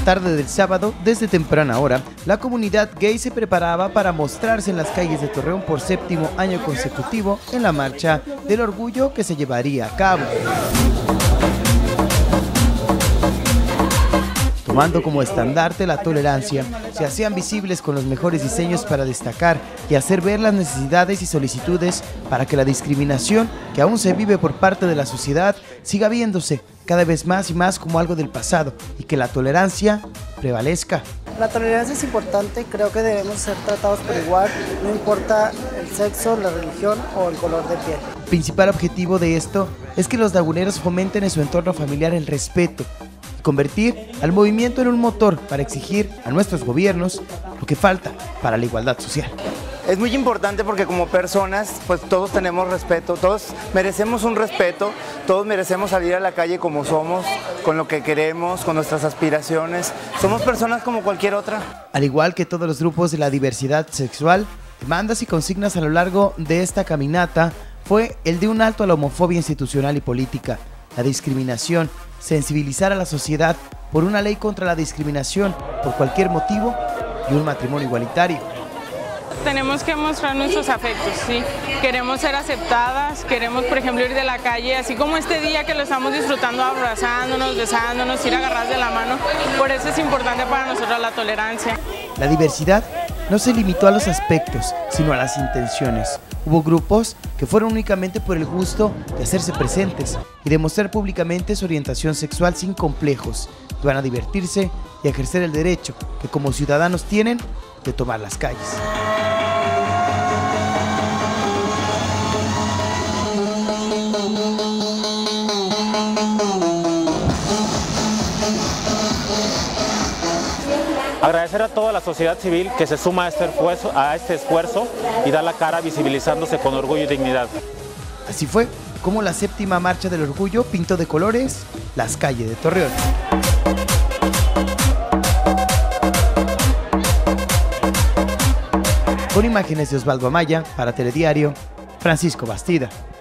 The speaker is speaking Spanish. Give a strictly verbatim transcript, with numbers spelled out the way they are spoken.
tarde del sábado, desde temprana hora, la comunidad gay se preparaba para mostrarse en las calles de Torreón por séptimo año consecutivo en la Marcha del Orgullo que se llevaría a cabo. Tomando como estandarte la tolerancia, se hacían visibles con los mejores diseños para destacar y hacer ver las necesidades y solicitudes para que la discriminación que aún se vive por parte de la sociedad siga viéndose cada vez más y más como algo del pasado y que la tolerancia prevalezca. La tolerancia es importante, creo que debemos ser tratados por igual, no importa el sexo, la religión o el color de piel. El principal objetivo de esto es que los laguneros fomenten en su entorno familiar el respeto, convertir al movimiento en un motor para exigir a nuestros gobiernos lo que falta para la igualdad social. Es muy importante porque como personas, pues todos tenemos respeto, todos merecemos un respeto, todos merecemos salir a la calle como somos, con lo que queremos, con nuestras aspiraciones. Somos personas como cualquier otra. Al igual que todos los grupos de la diversidad sexual, demandas y consignas a lo largo de esta caminata fue el de un alto a la homofobia institucional y política, la discriminación, sensibilizar a la sociedad por una ley contra la discriminación por cualquier motivo y un matrimonio igualitario. Tenemos que mostrar nuestros afectos, ¿sí? Queremos ser aceptadas, queremos, por ejemplo, ir de la calle, así como este día que lo estamos disfrutando abrazándonos, besándonos, ir agarradas de la mano. Por eso es importante para nosotros la tolerancia. La diversidad no se limitó a los aspectos, sino a las intenciones. Hubo grupos que fueron únicamente por el gusto de hacerse presentes y demostrar públicamente su orientación sexual sin complejos. Iban a divertirse y a ejercer el derecho que como ciudadanos tienen de tomar las calles. Agradecer a toda la sociedad civil que se suma a este esfuerzo, a este esfuerzo y da la cara visibilizándose con orgullo y dignidad. Así fue como la séptima Marcha del Orgullo pintó de colores las calles de Torreón. Con imágenes de Osvaldo Amaya, para Telediario, Francisco Bastida.